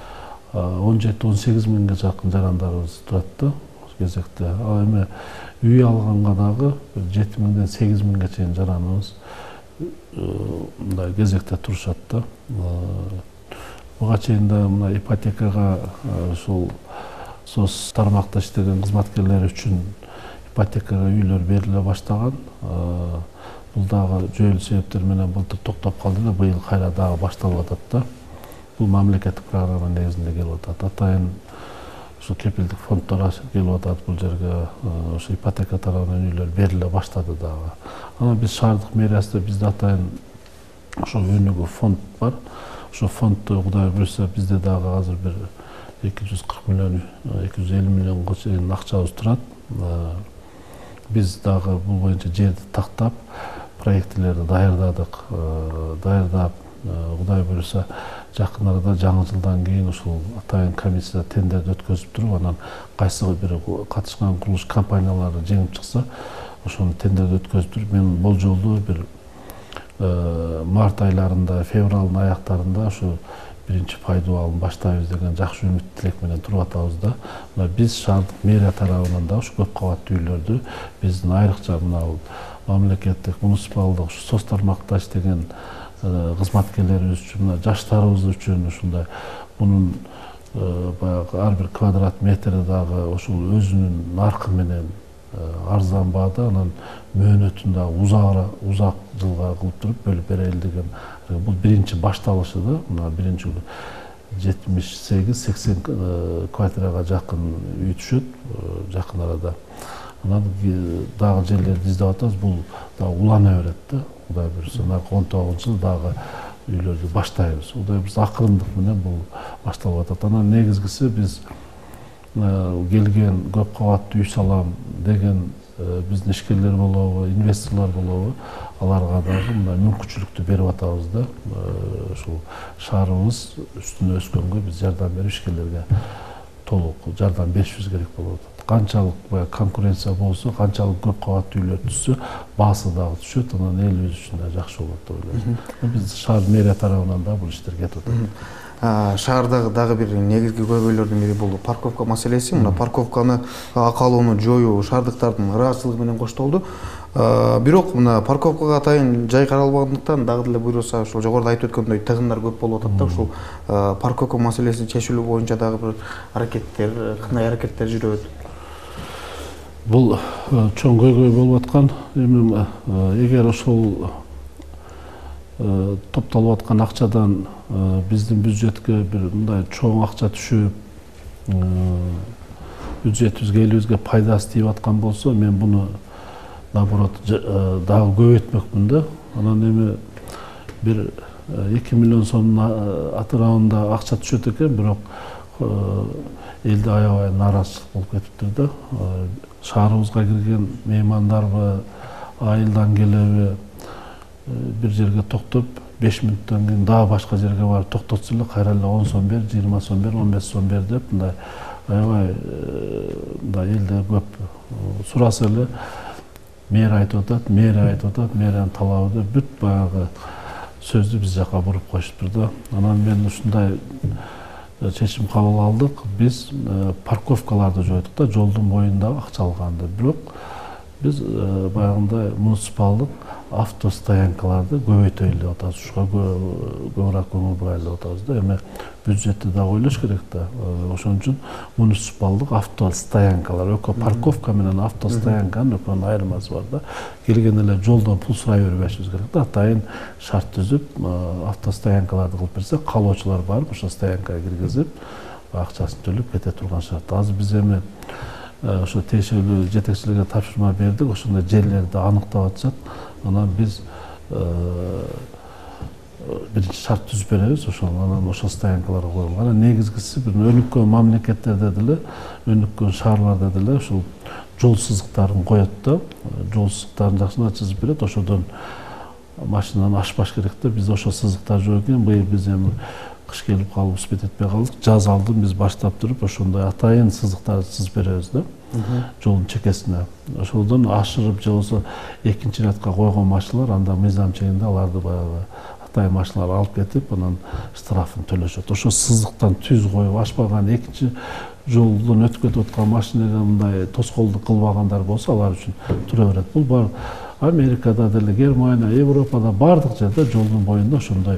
17-18 миңге жакын жарандарыбыз турат да кезекте. Ал эми үй алганга дагы 7 миңден 8 миңге чейин жараныбыз мындай кезекте турушат да. Буга чейин да мына ипотекага ушул СОС тармакта иштеген кызматкерлер үчүн ипотекага үйлөр бериле баштаган. Бул дагы жүйөлүү себептер менен былтыр токтоп калды да, быйыл кайра дагы башталып атат да. Бул мамлекеттик программа негизинде келип атат. Атайын ошо кепилдик фонддор келип атат бул жерге, ошо ипотека тарабынан үйлөр бериле баштады дагы. Анан биз шаардык мэриясында бизде атайын ошо өнүгүү фонд бар. Ошо фондду Кудай буйрса бизде дагы азыр бир 240 миллион, 250 миллионго чейин акчабыз турат. Биз дагы бул боюнча жерди тактап, проектилерди даярдадык. Даярдап, Кудай буйрса жакын арада жаңы жылдан кийин ушул атайын комиссия тендерди өткөзүп туруп, анан кайсы бир катышкан курулуш компаниялары жеңип чыкса, ошону тендерди өткөзүп туруп, мен болжолдуу бир март айларында, февралдын аяктарында ошо биринчи пайдаланып баштайбыз деген жакшы үмүт тилек менен туруп атабыз да. Биз шаардык мэрия тарабынан да ушу көп кабаттуу үйлөрдү биздин айрыкча мына мамлекеттик, муниципалдык, СОС тармакта иштеген кызматкерлерибиз үчүн, жаштарыбыз үчүн ушундай мунун баягы ар бир квадрат метри дагы ошол өзүнүн наркы менен арзан баада, анан мөөнөтүн дагы узак жылга кылып туруп бөлүп берели деген. Бул биринчи башталышы да. Мына биринчи 78-80 квартирага жакын үй түшөт жакын арада. Анан дагы жерлерди издеп атабыз. Бул дагы улана берет да. Кудай буйрса, 19-жылы дагы үйлөрдү баштайбыз. Кудай буйрса акырындык менен бул башталып атат. Анан негизгиси биз келген көп кабаттуу үй салам деген биздин ишкерлер болобу, инвесторлор болобу, аларга дагы мындай мүмкүнчүлүктү берип атабыз да. Ушул шаарыбыз үстүнө өскөнгө биз жардам берип ишкерлерге толук жардам беришибиз керек болуп атат. Канчалык конкуренция болсо, канчалык көп кабаттуу үйлөр түшсө, баасы дагы түшөт, анан элибиз үчүн да жакшы болот деп ойлойм. Биз шаар мэрия тарабынан да бул иштер кетип атат. Шаардагы дагы бир негизги көйгөйлөрдүн бири бул парковка маселеси. Мына парковканы акалоону жоюу шаардыктардын ыраазычылыгы менен коштолду. Бирок мына парковкага атайын жай каралбагандыктан дагы деле буйрса ошол жогоруда айтып өткөндөй тыгындар көп болуп атат да. Ушул парковка маселесин чечилүү боюнча дагы бир аракеттер, кандай аракеттер жүрөт? Бул чоң көйгөй болуп аткан. Эми эгер ошол топтолуп аткан акчадан биздин бюджетке бир мындай чоң акча түшүп, бюджетибизге, элибизге пайдасы тийип аткан болсо, мен буну наоборот дагы көбөйтмөкмүн да. Анан эми бир 2 миллион сомдун атырабында акча түшөт экен, бирок элди аябай нааразычылык болуп кетиптир да. Шаарыбызга кирген меймандарбы, айылдан келеби, бир жерге токтоп 5 мүнөттөн кийин дагы башка жерге барып токтотсо эле кайра эле 10 сом бер, 20 сом бер, 15 сом бер деп мындай аябай мындай элде көп сураса эле мэрия айтып атат, мэриянын талабы деп бүт баягы сөздү биз жака буруп коюшуптур да. Анан мен ушундай чечим кабыл алдык. Биз парковкаларды жойдук да, жолдун боюнда акча алганды. Бирок Биз баягындай муниципалдык автостоянкаларды көбөйтөлү деп атабыз. Ушуга көбүрөөк көңүл бурайлы деп атабыз да. Эми бюджетти да ойлош керек да. Ошон үчүн муниципалдык автостоянкалар, өкө парковка менен автостоянканын өкөнүн айырмасы бар да. Келген эле жолдон пул сурай бербешибиз керек да. Атайын шарт түзүп, автостоянкаларды кылып берсе, каалоочулар барып ошо стоянкага киргизип, акчасын төлөп кете турган шарт. Азыр биз эми ошо тиешелүү жетекчилерге тапшырма бердик, ошондой жерлерди аныктап атышат. Анан биз биринчи шарт түзүп беребиз, анан ошол стоянкаларга коюлган. Анан негизгиси бир өнүккөн мамлекеттерде деле, өнүккөн шаарларда деле ушул жол сызыктарын коет да. Жол сызыктарын жакшылап чызып берет, ошодон машинаны ашпаш керек да. Биз ошол сызыктар жок экен. Быйыл биз эми кыш келип калып успет этпей калдык. Жаз алдын биз баштап туруп ошондой атайын сызыктарды чызып беребиз да. Жолдун чекесине. Ошолдон ашырып же болбосо экинчи рядка койгон машиналар анда мыйзам чегинде аларды баягы атайын машиналар алып кетип, анан штрафын төлөшөт. Ошо сызыктан түз коюп ашпаган, экинчи жолдон өтүп кетип аткан машинага мындай тоскоолдук кылбагандар болсо, алар үчүн тура берет. Бул бар Америкада деле, Германия, Европада бардык жерде жолдун боюнда ошондой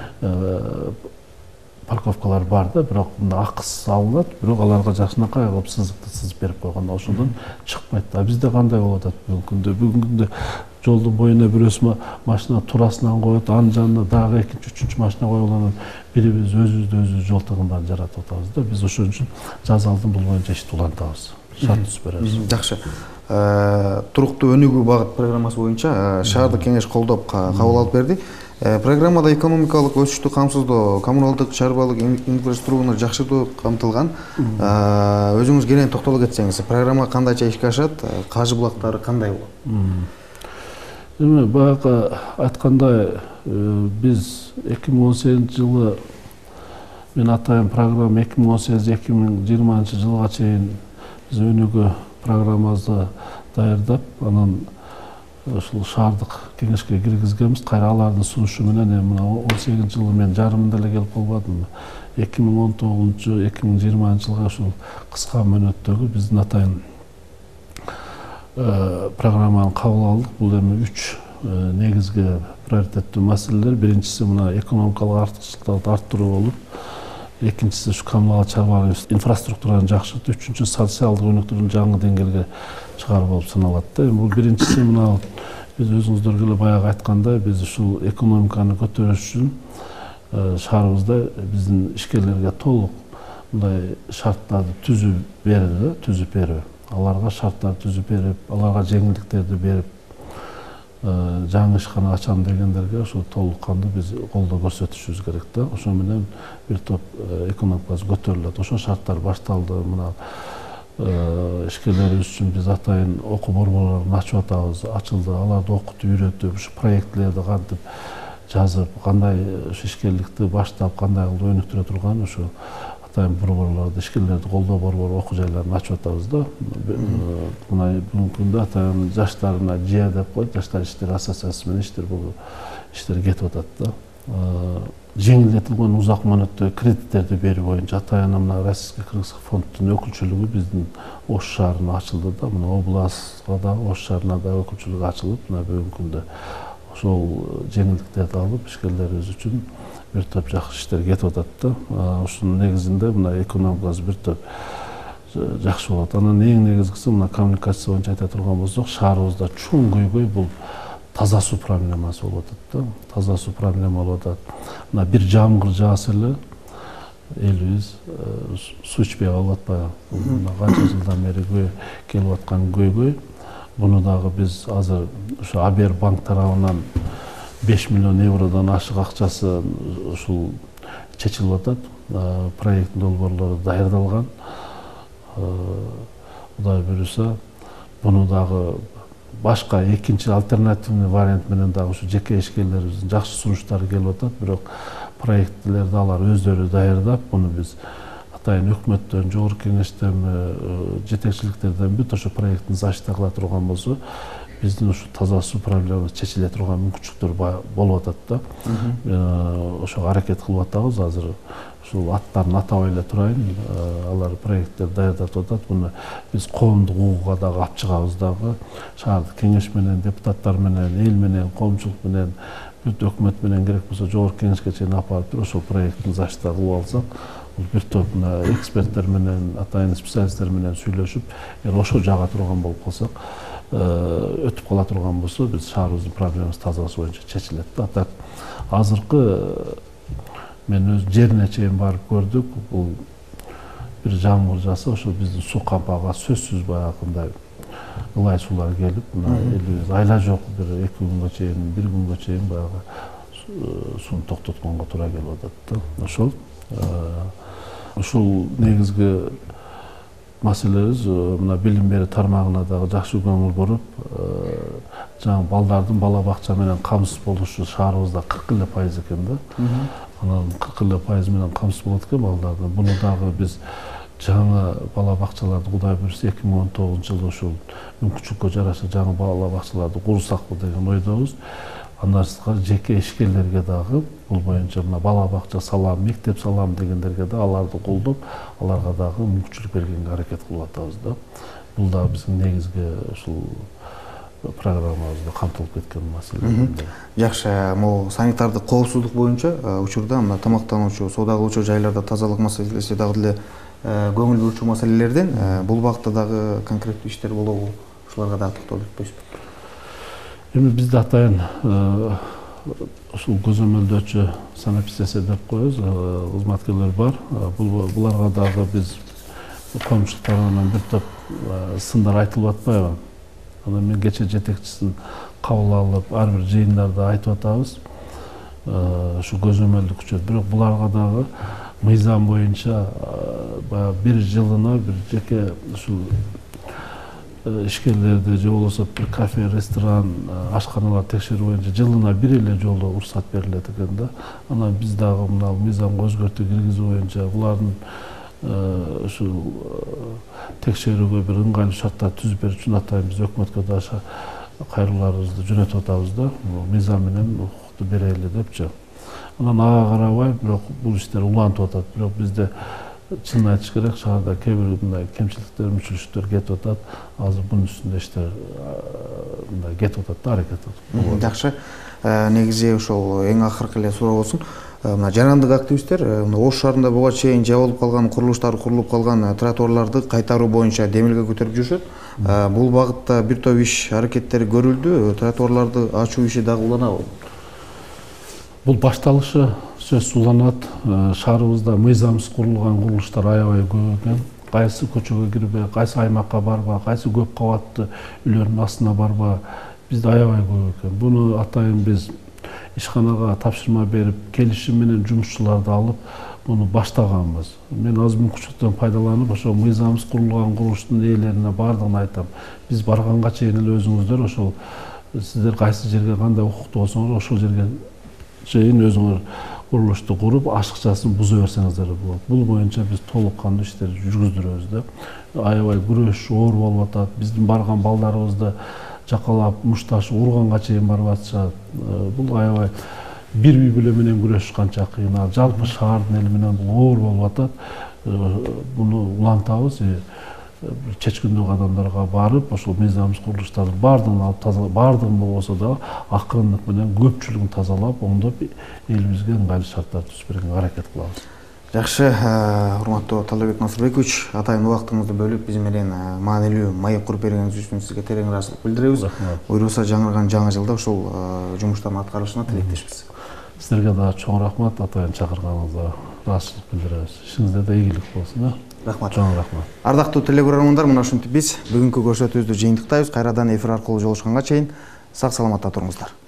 парковкалар бар да, бирок мында акысыз алынат, бирок аларга жакшынакай кылып сызыкты сызып берип койгон. Ошондон чыкпайт да. Бизде кандай болуп атат бүгүнкү күндө? Жолдун боюна бирөөсү машина турасынан коет, анын жанына дагы экинчи, үчүнчү машина коюп анан бирибиз өзүбүздү жол тыгындан жаратып атабыз да. Биз ошон үчүн жаз алдын бул боюнча ишти улантабыз. Шарт түзүп беребиз. Жакшы. Туруктуу өнүгүү багыт программасы боюнча шаардык кеңеш колдоп кабыл алып берди. Программада экономикалык өсүштү камсыздоо, коммуналдык чарбалык инфраструктураны жакшыртуу камтылган. Өзүңүз кенен токтоло кетсеңиз, программа кандайча ишке ашат, каржы булактары кандай болот? Эми баягы айткандай, биз 2018 жылы мен атайын программа 2018-2020 жылга чейин биз өнүгүү программабызды даярдап, анан ушул шаардык кеңешке киргизгенбиз. Кайра алардын сунушу менен эми мына 18 жылы мен жарымында эле келип калбадым. 2019-2020 жылга ушул кыска мөөнөттөгү биздин атайын программаны кабыл алдык. Бул эми 3 негизги приоритеттүү маселелер. Биринчиси мына экономикалык артыкчылыктарды арттыруу болуп, экинчиси ушу коммуналдык чарбалык инфраструктураны жакшыртуу, үчүнчүсү социалдык өнүктүүнү жаңы деңгээлге чыгаруу болуп саналат да. Бул биринчиси мына биз өзүңүздөргө эле баягы айткандай, биз ушул экономиканы көтөрүш үчүн шаарыбызда биздин ишкерлерге толук мындай шарттарды түзүп берүү. Аларга шарттарды түзүп берип, аларга жеңилдиктерди берип, жаңы ишкана ачам дегендерге ошо толук кандуу биз колдоо көрсөтүшүбүз керек да. Ошо менен бир топ экономикасы көтөрүлөт. Ошо шарттар башталды. Мына ишкерлерибиз үчүн биз атайын окуу борборлорун ачып атабыз, ачылды. Аларды окутуп, үйрөтүп, ушу проектилерди кантип жазып, кандай ушу ишкерликти баштап, кандай кылып өнүктүрө турган ушу атайын борборлорду, ишкерлерди колдоо борбору окуу жайларын ачып атабыз да. Мына бүгүнкү күндө атайын жаштарына ЖИА деп коет, жаштар иштери ассоциациясы менен бул иштер кетип атат да. Жеңилдетилген узак мөөнөттөгү кредиттерди берүү боюнча атайын мына Российско-кыргызский фонддун өкүлчүлүгү биздин Ош шаарына ачылды да. Мына областка да, Ош шаарына да өкүлчүлүк ачылып, мына бүгүнкү күндө ошол жеңилдиктерди алып, ишкерлерибиз үчүн бир топ жакшы иштер кетип атат да. Ушунун негизинде мына экономикасы бир топ жакшы болот. Анан эң негизгиси мына коммуникация боюнча айта турган болсок, шаарыбызда чоң көйгөй бул таза суу проблемасы болуп атат да. Таза суу проблема болуп атат. Мына бир жамгыр жааса эле элибиз суу ичпей калып атпайбы? Мына канча жылдан бери келип аткан көйгөй. Буну дагы биз азыр ушу Абер банк тарабынан 5 миллион евродон ашык акчасы ушул чечилип атат. Проекттин долбоорлору даярдалган. Кудай буюрса, буну дагы башка экинчи альтернативный вариант менен дагы ушу жеке ишкерлерибиздин жакшы сунуштары келип атат. Бирок проекттилерди алар өздөрү даярдап, буну биз атайын өкмөттөн, жогорку кеңештен, жетекчиликтерден бүт ошо проекттин защита кыла турган болсо, биздин ушу таза суу проблемасы чечиле турган мүмкүнчүлүктөр болуп атат да. Ошого аракет кылып атабыз азыр. ушул аттарын атабай эле турайын. Алар проекттер даярдап атат. Буну биз коомдук угууга дагы алып чыгабыз дагы. Шаардык кеңеш менен, депутаттар менен, эл менен, коомчулук менен, өкмөт менен керек болсо жогорку кеңешке чейин алып барып ошол проекттин заштыгы кылып алсак, бул бир топ эксперттер менен, атайын специалисттер менен сүйлөшүп, эгер ошо жага турган болуп калсак, өтүп кала турган болсо, биз шаарыбыздын проблемасы тазалаш боюнча чечилет да. Так азыркы мен өз жерине чейин барып көрдүк. Бул бир жамгыр жаса, ошо биздин суу кампага сөзсүз баягындай ылай суулар келип, мына элибиз айла жок бир 2 күнгө чейин, 1 күнгө чейин баягы сууну токтотконго туура келип атат да. Ушул негизги маселебиз мына билим берүү тармагына дагы жакшы көңүл буруп, жаңы балдардын бала бакча менен камсыз болушу шаарыбызда 40% экен да. Анан 40% менен камсыз болот экен балдардын. Буну дагы биз жаңы бала бакчаларды Кудай буйрса 2019-жылы ушул мүмкүнчүлүккө жараша жаңы бала бакчаларды курсакпы деген ойдобуз. Андан сырткары жеке ишкерлерге дагы бул боюнча мына бала бакча салам, мектеп салам дегендерге да аларды колдоп, аларга дагы мүмкүнчүлүк бергенге аракет кылып атабыз да. Бул да биздин негизги ушул программабызда камтылып кеткен маселе. Жакшы, могу санитардык коопсуздук боюнча учурда мына тамактануучу, соода кылуучу жайларда тазалык маселеси дагы деле көңүл бурчу маселелерден. Бул багытта дагы конкреттүү иштер болобу? Ушуларга дагы токтолуп өтпөйсүзбү? Эми бизде атайын ушул көзөмөлдөөчү санэпидсе деп коебуз, кызматкерлер бар. Буларга дагы биз коомчулуктар менен бир топ сындар айтылып атпайбы? Анан мен кече жетекчисин кабыл алып, ар бир жыйындарда айтып атабыз. Ушу көзөмөлдү күчөт. Бирок буларга дагы мыйзам боюнча бир жылына бир жеке ушул ишкерлерди же болбосо бир кафе, ресторан, ашканалар текшерүү боюнча жылына бир эле жолу уруксат берилет экен да. Анан биз дагы мына мыйзамга өзгөртүү киргизүү боюнча булардын ушул текшерүүгө бир ыңгайлуу шарттар түзүп берүү үчүн атайын биз өкмөткө да кайрылууларыбызды жөнөтүп атабыз да. Мыйзам менен укукту берели депчи. Анан ага карабай, бирок бул иштер улантып атат. Бирок бизде чынын айтыш керек, шаарда кээ бир мындай кемчиликтер, мүчүлүктөр кетип атат. Азыр бунун үстүндө иштер мындай кетип атат да, аракет кылып. Жакшы. Негизи ошол эң акыркы эле суроо болсун. Мына жарандык активисттер Ош шаарында буга чейин жабылып калган курулуштар, курулуп калган тротуарларды кайтаруу боюнча демилге көтөрүп жүрүшөт. Бул багытта бир топ иш аракеттери көрүлдү. Тротуарларды ачуу иши дагы уланабы? Бул башталышы сөзсүз уланат. Шаарыбызда мыйзамсыз курулган курулуштар аябай көп экен. Кайсы көчөгө кирбей, кайсы аймакка барба, кайсы көп кабаттуу үйлөрдүн астына барба, бизде аябай көп экен. Буну атайын биз ишканага тапшырма берип, келишим менен жумушчуларды алып, буну баштаганбыз. Мен аз мүмкүнчүлүктөн пайдаланып, ошо мыйзамсыз курулган курулуштун ээлерине бардыгын айтам. Биз барганга чейин эле өзүңүздөр ошол сиздер кайсы жерге кандай укуктуу болсоңуз, ошол жерге чейин өзүңөр курулушту куруп, ашыкчасын буза берсеңиздер болот. Бул боюнча биз толук кандуу иштерди жүргүздүрөбүз да. Аябай күрөш оор болуп атат. Биздин барган балдарыбызды жакалап, мушташып, урганга чейин барып атышат. Бул аябай бир үй бүлө менен күрөшүш канча кыйын. Жалпы шаардын эли менен бул оор болуп атат. Буну улантабыз. Чечкиндүү кадамдарга барып, ошол мыйзамсыз курулуштардын бардыгын алып тазалап, бардыгын болбосо да акырындык менен көпчүлүгүн тазалап, оңдоп элибизге ыңгайлуу шарттар түзүп бергенге аракет кылабыз. Жакшы, урматтуу Талдабек Насырбекович, атайын убактыңызды бөлүп биз менен маанилүү маек куруп бергениңиз үчүн сизге терең ыраазычылык билдиребиз. Буйруса жаңырган жаңы жылда ушул жумуштардын аткарылышына тилектешпиз. Сиздерге да чоң рахмат, атайын чакырганыңызга ыраазычылык билдиребиз. Ишиңизде да ийгилик болсун. Рахмат. Чоң рахмат. Ардактуу телегөрөрмандар, мына ушинтип биз бүгүнкү көрсөтүүбүздү жыйынтыктайбыз. Кайрадан эфир аркылуу жолугушканга чейин сак саламатта туруңуздар.